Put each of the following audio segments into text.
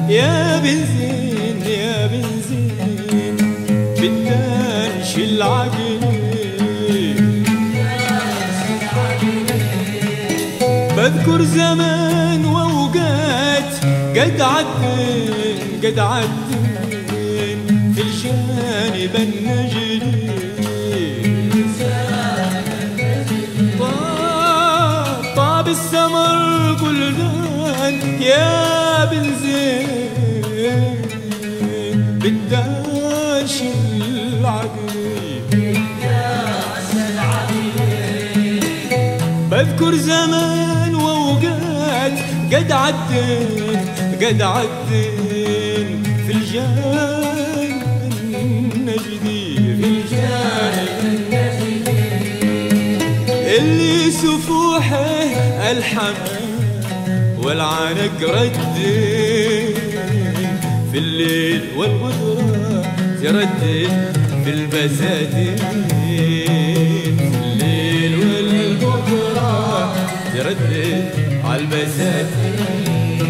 يا بنزين يا بنزين بدنش العقل، بذكر زمان واوقات قد عدين في الجانب النجدي. طاب السمر بلدان يا بنزين بداش العقل، بذكر زمان واوقات قد عدين في الجانب النجدي، في الجانب اللي سفوحه الحمل والعنق ردين في الليل والبدرة تردد في البساتين، في الليل والبدرة تردد على البساتين.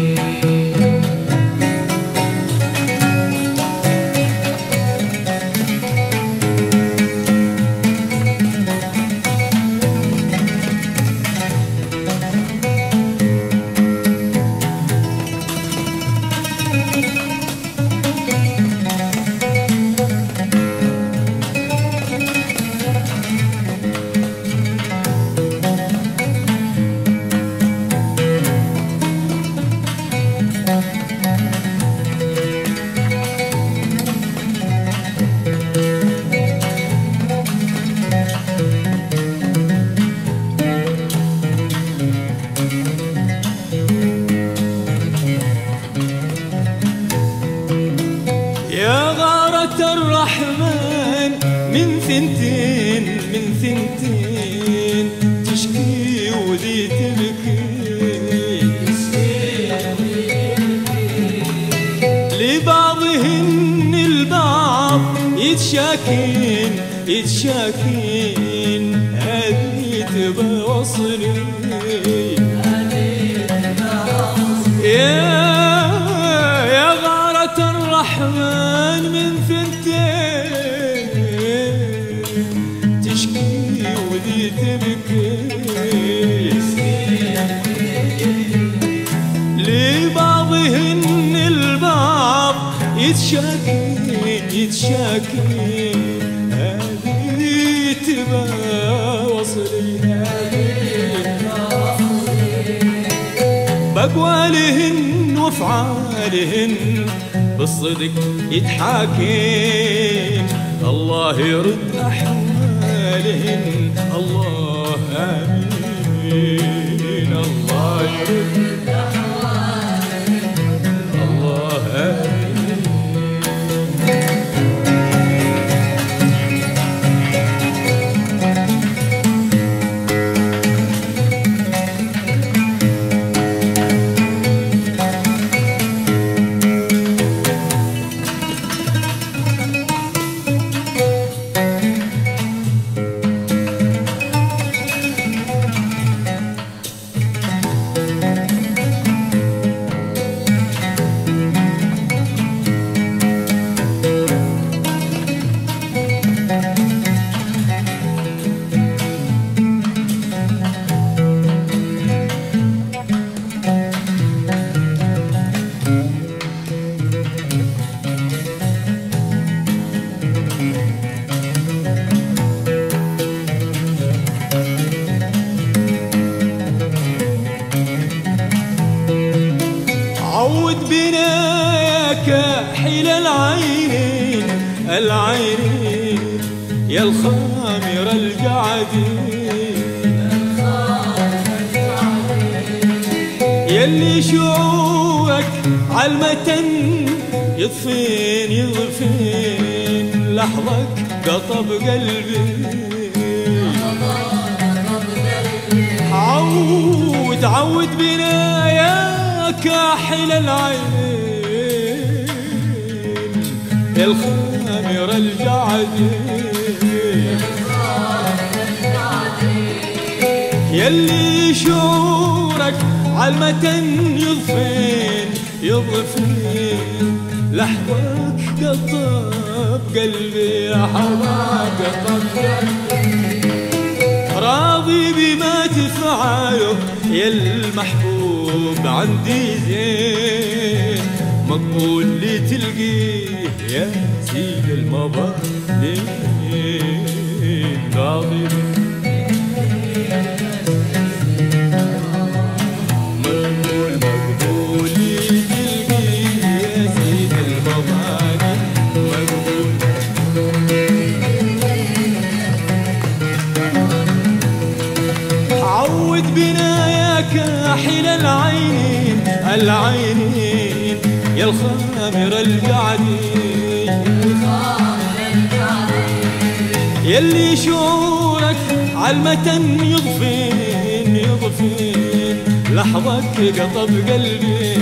الرحمن من ثنتين تشكي وذي تبكي، لبعضهن البعض يتشاكين هذه تبى وصلي يا غارة الرحمن من ثنتين تشكي وذي تبكي، لبعضهن البعض يتشاكين هذه تبى وصلي، بأقوالهن وافعالهن بالصدق يتحاكين، الله يرد أحوالهن الله آمين، الله يرد أحوالهن الله آمين. عود بناك حيل العينين يا الخامر القعدين، يلي شعورك عالمتن يضفين لحظك قطب قلبي، عود بناياك حيل العينين يا الخامر القعدين، يلي شعورك عالمتن يضفين لحظك قطب قلبي يا حباب قطب قلبي راضي بما تفعله يا المحبوب عندي زين مقبول لي تلقيه يا سيد المظالم راضي كاحل العينين العينين يا الخامر القعدين يلي شعورك عالمتن يضفين يضفين لحظك قطب قلبي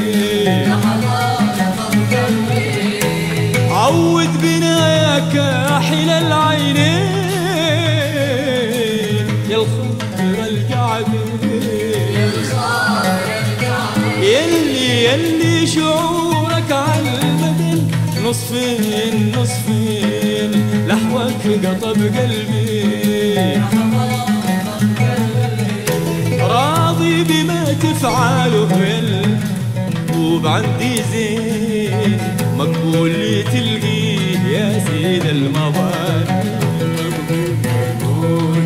عود بنا يا كاحل العينين يا الخامر القعدين يلي شعورك عالمدن نصفين نصفين لحوك قطب قلبي راضي بما تفعله يلقوب عندي زين مقبول لي تلقيه يا سيد المظالم مقبول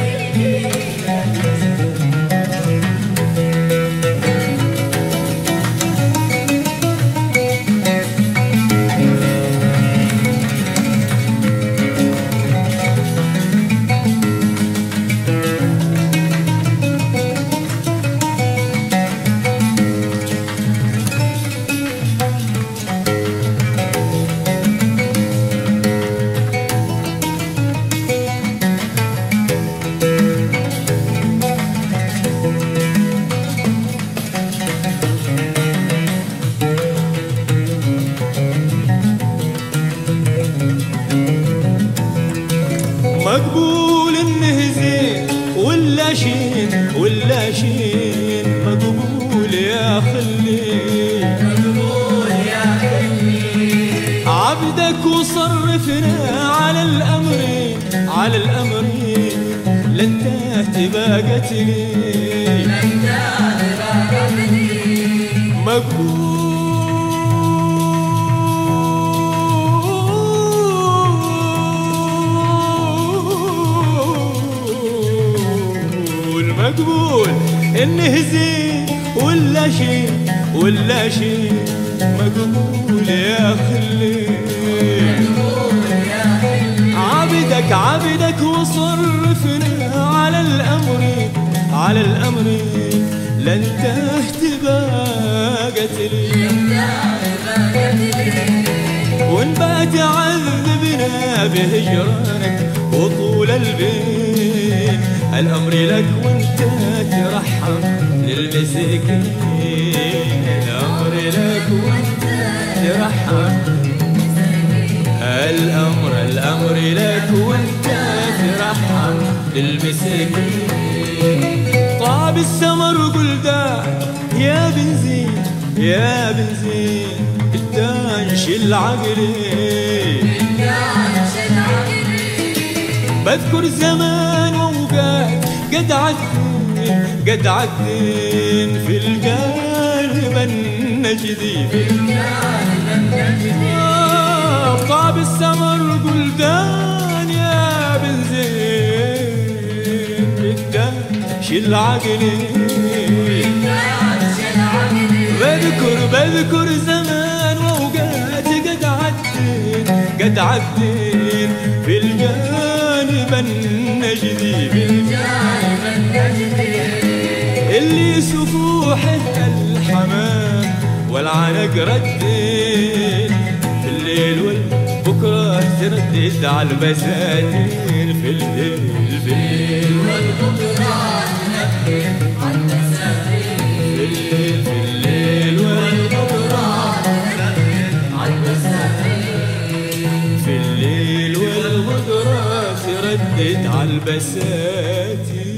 مقبول انه زين ولا شين ولا شين مقبول يا خلي مقبول يا خلي عبدك وصرفنا على الامرين على الامرين لن تبقى قتلي لن تبقى قتلي مقبول مقبول انه زين ولا شيء ولا شيء مقبول يا خلي عبدك عبدك وصرفنا على الامر على الامر لن تبقى قتلي ونبات عذبنا بهجرانك وطول البين الأمر لك وانت ترحم للمساكين الأمر لك وانت ترحم الأمر لك وانت ترحم للمساكين طاب السمر قلدا يا بنزين يا بنزين الدانش العقلي بذكر زمان ووقات قد عدين في القلب النجدي في القلب النجدي طاب السمر قلدان يا بنزين الدانش العقلي بذكر زمان ووقات قد عدين في الجانب النجدي اللي سفوحه الحمام والعنق ردين في الليل والبكرة تردد على البساتين في الليل والبكرة تردد على البساتين في الليل والبكرة تردد على البساتين في الليل والبكرة تردد على البساتين